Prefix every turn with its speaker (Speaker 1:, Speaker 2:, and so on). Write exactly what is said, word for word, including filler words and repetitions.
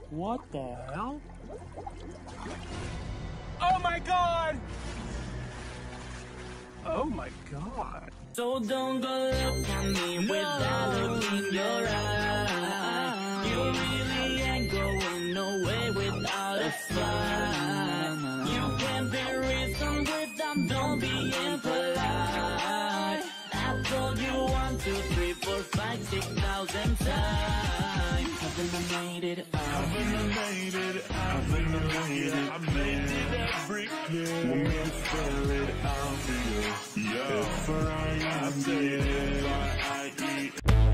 Speaker 1: What the hell?
Speaker 2: Oh my god! Oh my god.
Speaker 3: So don't go look at me with that look in your eye. You really ain't going nowhere without a fight. You can't be reasoned with them, don't be impolite. I told you one, two, three, four, five, six thousand times. Haven't I made it out?
Speaker 4: Haven't I made it out? Haven't I made it? I made it every clear. Want me to spell it out for you? Yeah, for I am dead, I eat.